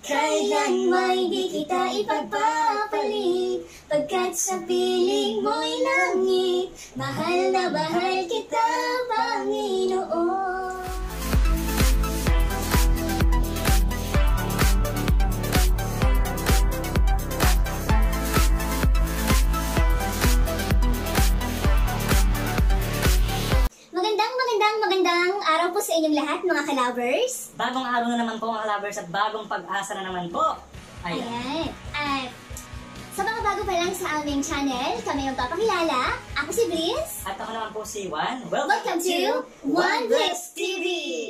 Kailanman di kita ipagpapalit, pagkat sa piling mo'y langit. Mahal na mahal kita, Panginoon. Magandang araw po sa inyong lahat, mga ka-lovers. Bagong araw na naman po, mga lovers, at bagong pag-asa na naman po. Ayan. At sa mga bago pa lang sa aming channel, kami magpapakilala. Ako si Bliss. At ako naman po si Juan. Welcome to One Bliss TV!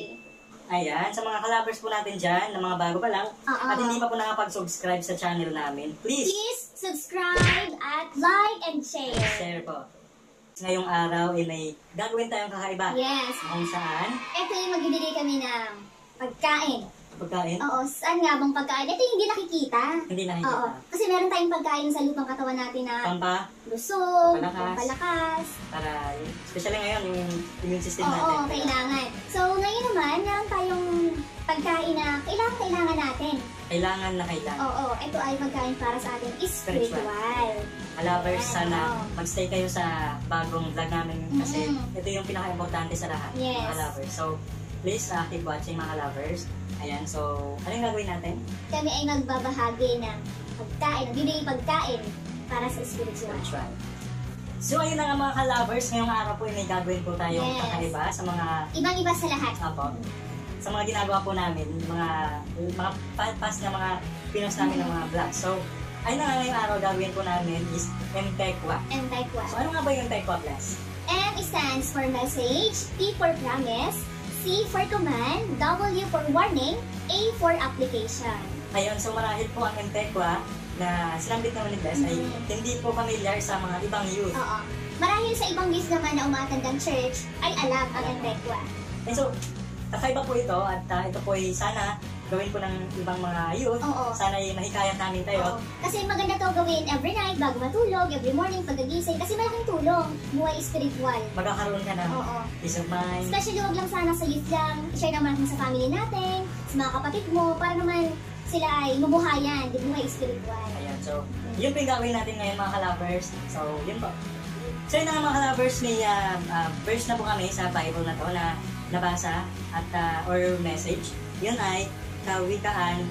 Ayan, sa mga ka-lovers po natin dyan, na mga bago pa lang, at hindi pa po nakapag-subscribe sa channel namin, please subscribe at like and share. Share po. Ngayong araw ay may gagawin tayong kakaiba. Yes. Kung saan? Ito yung magbibigay kami ng pagkain. Pagkain? Oo. Saan nga bang pagkain? Ito yung hindi nakikita. Hindi nakikita. Oo. Kasi meron tayong pagkain sa lupang katawan natin na lusog, palakas. Para, especially ngayon, yung immune system natin. Oo, kailangan. So, ngayon naman, meron tayong pagkain na kailangan natin. Kailangan na kailangan. Oo, ito ay pagkain para sa ating spiritual. Lovers, sana magstay kayo sa bagong vlog namin kasi ito yung pinaka-importante sa lahat, yes, mga lovers. So, please keep watching, mga lovers. Ayan, so, ano yung gagawin natin? Kami ay magbabahagi ng pagkain, bibigay pagkain para sa spiritual. So, ayun na nga, mga ka-lovers, ngayong araw po may gagawin po tayong kakaiba sa mga... Ibang-iba sa lahat. Opo. Sa mga ginagawa po namin, mga past na mga pinost namin ng mga vlogs. So, ayun na nga, ngayong araw gagawin po namin is MTEQUA. MTEQUA. So, ano nga ba yung MTEQUA class? M stands for message, P for promise, C for command, W for warning, A for application. Ayun, so marahil po ang MTEQUA na sinambit naman ni Bless ay hindi po familiar sa mga ibang youth. Oo. Marahil sa ibang youth naman na umatandang church ay alam ang MTEQUA. And so, kakaiba po ito at ito po ay sana gawin po ng ibang mga youth. Sana ay mahikayat namin tayo. Kasi maganda to gawin every night, bago matulog, every morning, pagkagising. Kasi malaking tulong, buhay spiritual. Magkakaroon ka ng peace of mind. Especially huwag lang sana sa youth lang. I-share naman sa family natin, sa mga kapatid mo, para naman sila ay mabuhayan, di buhay spiritual. Ayan, so yun po yung gawin natin ngayon, mga ka-lovers. So, yun po. So yun na mga ka-lovers, may verse na po kami sa Bible na to na nabasa at or message. Yun ay Kawikaan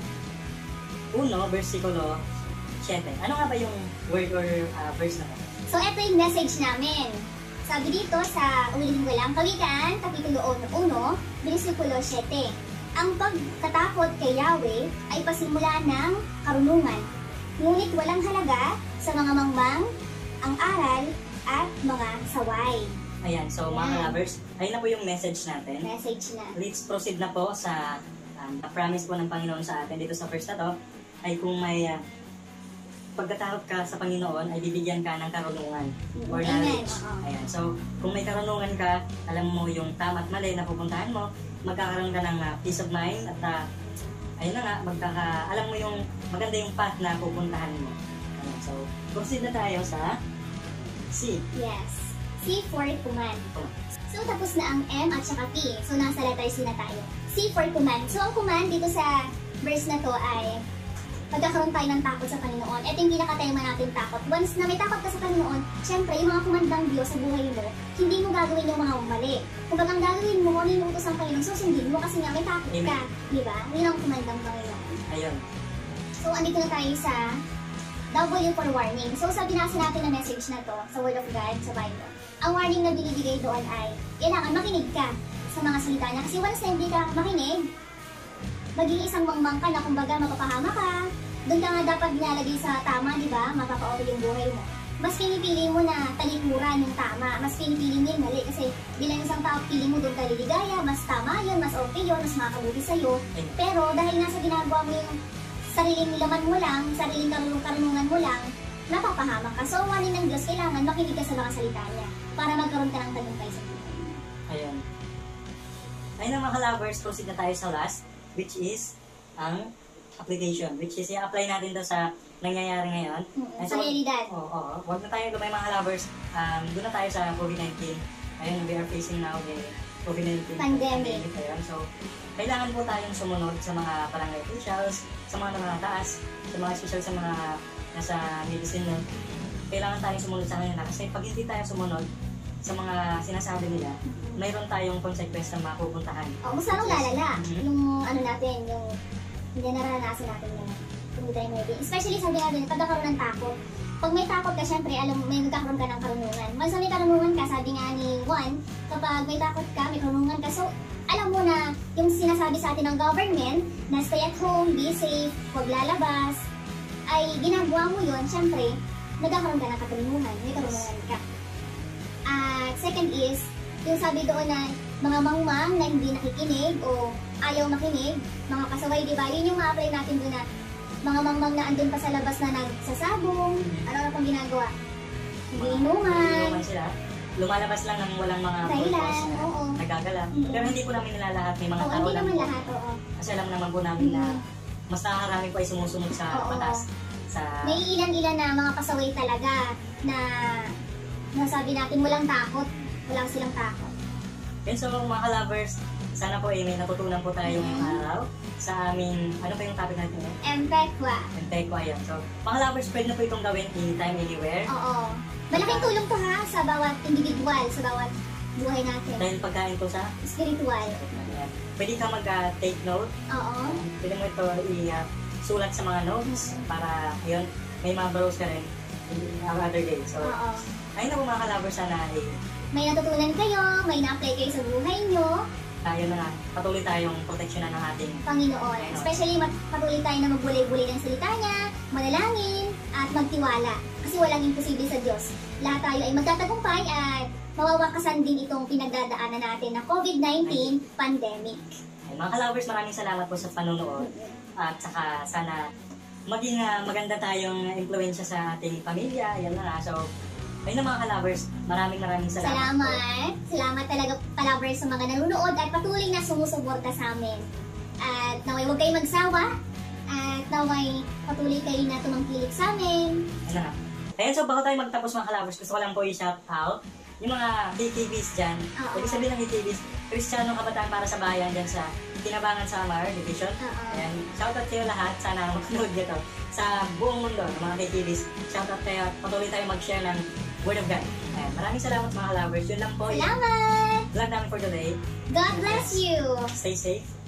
1, versikulo 7. Ano nga ba yung word or verse na to? So, ito yung message namin. Sabi dito sa ulitin ko lang, Kawikaan, Kapitulo 1, versikulo 7. Ang pagkatakot kay Yahweh ay pasimula ng karunungan, ngunit walang halaga sa mga mangmang, ang aral, at mga saway. Ayan, so mga lovers, ayun na po yung message natin. Message na. Let's proceed na po sa na-promise po ng Panginoon sa atin dito sa verse na to, ay kung may pagkatakot ka sa Panginoon, ay bibigyan ka ng karunungan or knowledge. Ayan, so kung may karunungan ka, alam mo yung tama at mali na pupuntahan mo, magkakaroon ka ng peace of mind at ayun na nga, alam mo yung maganda yung path na pupuntahan mo. Ayan, so proceed na tayo sa C. Yes. C for command. So, tapos na ang M at saka P. So, nasa letter C na tayo. C for command. So, ang command dito sa verse na to ay pagkakaroon tayo ng takot sa Panginoon. Ito yung pinakatema natin takot. Once na may takot ka sa Panginoon, syempre, yung mga kumandang Diyos sa buhay mo, hindi mo gagawin yung mga mali. Kung bagang gagawin mo, ano yung utos ng Panginoon, susundin mo kasi nga may takot ka. Diba? Yun ang kumandang Panginoon. Ayun. So, andito na tayo sa W for warning. So, sa binasa natin na message na to, sa Word of God, sa Bible, ang warning na binibigay doon ay, kailangan makinig ka sa mga salita niya. Kasi once na hindi ka makinig, magiging isang mangmang ka na kumbaga mapapahama ka. Doon ka nga dapat binalagay sa tama, di ba? Mapapa-okay yung buhay mo. Mas pinipili mo na talikuran yung tama. Mas pinipili mo yung mali. Kasi bilang isang tao, pili mo doon ka liligaya. Mas tama yun, mas okay yun, mas makakabuti sa'yo. Pero dahil nasa ginagawa mo yung sariling laman mo lang, sariling karunungan mo lang, napapahamak ka. So, ang warning ng Diyos, kailangan makinig ka sa mga salita niya para magkaroon ka ng tagumpay sa buhay. Ayun. Ayun na mga lovers, proceed na tayo sa last, which is ang application, which is i-apply natin to sa nangyayari ngayon. Sa realidad. Oo. Huwag na tayo lumay, mga lovers. Doon na tayo sa COVID-19. Ayun, we are facing now the COVID-19 Pandemic. Ayan. So, kailangan po tayong sumunod sa mga barangay officials, sa mga nakataas, sa mga special sa mga nasa medicine na. Kailangan tayong sumunod sa kanila kasi pag hindi tayo sumunod sa mga sinasabi nila, mayroon tayong consequence na mapupuntahan. Oh, mas lalong lalala. Mhm. Yung ano natin, yung hindi naranasan natin na hindi tayo maybe. Especially sabi natin, pagkakaroon ng takot. Pag may takot ka, syempre, alam may magkakaroon ka ng karunungan. Once may karunungan ka, sabi nga ni Juan, kapag may takot ka, may karunungan ka, so alam mo na yung sinasabi sa atin ng government na stay at home, be safe, huwag lalabas, ay ginagawa mo yun, syempre, nagkakaroon ka ng karunungan, may karunungan ka. At second is, yung sabi doon na mga mangmang na hindi nakikinig o ayaw makinig, mga kasaway, di ba? Yun yung ma-apply natin doon na mga mangmang na andun pa sa labas na nagsasabong, ano pang ginagawa? Ginuman, Inuman sila. Lumalabas lang ng walang mga Dahilan, purpose na oo. nagagala. Mhm. Pero hindi po namin nilalahat. May mga oo, tao hindi lang naman po. lahat, oo. Kasi alam naman po namin na Mhm. mas nakakarami po ay sumusunod sa Oo. batas. Sa May ilan-ilan na mga pasaway talaga na nasabi natin walang takot, wala silang takot. Yun, so mga ka-lovers, sana po may natutunan po tayo ngayong araw sa aming, ano pa yung topic natin ngayon? Empekwa. Mentekwa yan. So, mga lovers, pwede na po itong gawin anytime, anywhere. Oo. Malaking tulong to ha sa bawat individual, sa bawat buhay natin. Dahil pagkain po sa Spiritual. ayan. Pwede ka mag-take note. Oo. Pwede mo ito i-sulat sa mga notes para, yun, may mga browse ka rin other day. So, Oo. ayun na po mga ka-lovers, sana May natutunan kayo, may na-apply kayo sa buhay nyo, tayo na nga, patuloy tayong proteksyonan ng ating Panginoon. Especially patuloy tayo na magbulay-bulay ng salita niya, manalangin, at magtiwala. Kasi walang imposible sa Diyos. Lahat tayo ay magtatagumpay at mawawakasan din itong pinagdadaanan natin na COVID-19 pandemic. Ay, mga ka-lovers, maraming salamat po sa panonood. At saka sana maging maganda tayong influensya sa ating pamilya. Yan na nga. So, ayun na mga ka-lovers, maraming salamat. Salamat. Salamat talaga ka-lovers sa mga nanonood at patuloy na sumusuporta sa amin. At naway huwag kayo magsawa at naway patuloy kayo na tumangkilik sa amin. Ayun na nga. Ayun, so bago tayo magtapos mga ka-lovers, gusto ko lang po i-shout out yung mga KTVs dyan. Oo. Ibig sabihin ng KTVs, Kristiyano Kabataan para sa Bayan dyan sa Tinabangan Samar Division. Oo. Ayan, shoutout kayo lahat. Sana makanood nyo to sa buong mundo ng mga KTVs. Shoutout kayo at patuloy tayo mag-share ng Word of God. Ayan, maraming salamat mga lovers. Yun lang po. Salamat! Vlog namin for today. God bless you! Stay safe.